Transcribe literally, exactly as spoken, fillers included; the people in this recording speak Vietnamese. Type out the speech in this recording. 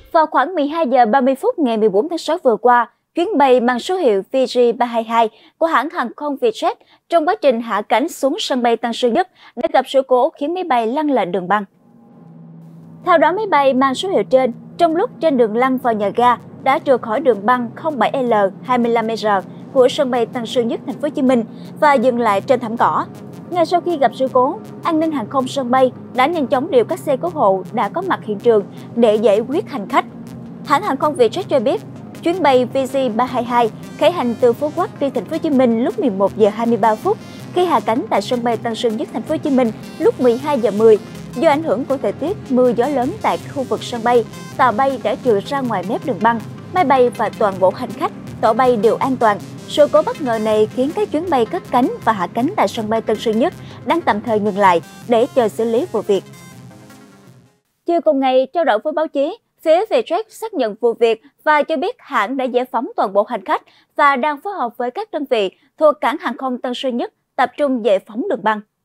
Vào khoảng mười hai giờ ba mươi phút ngày mười bốn tháng sáu vừa qua, chuyến bay mang số hiệu V G ba hai hai của hãng hàng không Vietjet trong quá trình hạ cánh xuống sân bay Tân Sơn Nhất đã gặp sự cố khiến máy bay lăn lệch đường băng. Theo đó, máy bay mang số hiệu trên trong lúc trên đường lăn vào nhà ga đã trượt khỏi đường băng không bảy L hai mươi lăm R của sân bay Tân Sơn Nhất, thành phố Hồ Chí Minh và dừng lại trên thảm cỏ. Ngay sau khi gặp sự cố, an ninh hàng không sân bay đã nhanh chóng điều các xe cứu hộ đã có mặt hiện trường để giải quyết hành khách. Hãng hàng không Vietjet cho biết, chuyến bay V G ba hai hai khởi hành từ Phú Quốc đi thành phố Hồ Chí Minh lúc mười một giờ hai mươi ba phút, khi hạ cánh tại sân bay Tân Sơn Nhất, thành phố Hồ Chí Minh lúc mười hai giờ mười. Do ảnh hưởng của thời tiết mưa gió lớn tại khu vực sân bay, tàu bay đã trượt ra ngoài mép đường băng. Máy bay và toàn bộ hành khách, tổ bay đều an toàn. Sự cố bất ngờ này khiến các chuyến bay cất cánh và hạ cánh tại sân bay Tân Sơn Nhất đang tạm thời ngừng lại để chờ xử lý vụ việc. Chiều cùng ngày, trao đổi với báo chí, phía Vietjet xác nhận vụ việc và cho biết hãng đã giải phóng toàn bộ hành khách và đang phối hợp với các đơn vị thuộc cảng hàng không Tân Sơn Nhất tập trung giải phóng đường băng.